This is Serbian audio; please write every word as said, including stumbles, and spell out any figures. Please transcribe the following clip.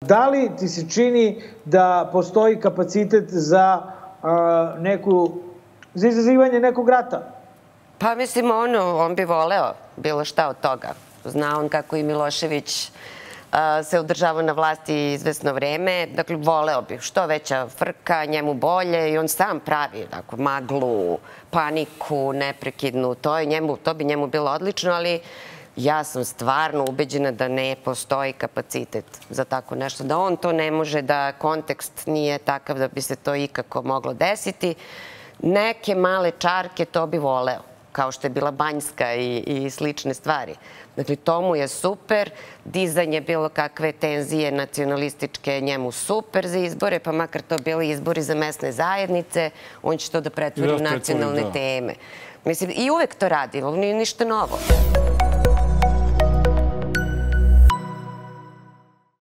Da li ti se čini da postoji kapacitet za neku, za izazivanje nekog rata? Pa mislim, ono, on bi voleo bilo šta od toga. Zna on kako i Milošević se održava na vlasti izvesno vreme. Dakle, voleo bi što veća frka, njemu bolje i on sam pravi maglu, paniku, neprekidnu. To bi njemu bilo odlično, ali ja sam stvarno ubeđena da ne postoji kapacitet za tako nešto. Da on to ne može, da kontekst nije takav da bi se to ikako moglo desiti. Neke male čarke to bi voleo, kao što je bila Banjska i slične stvari. Dakle, to mu je super. Dizanje bilo kakve tenzije nacionalističke njemu super za izbore, pa makar to bili izbori za mesne zajednice, on će to da pretvori u nacionalne teme. Mislim, i uvek to radi, ovo nije ništa novo.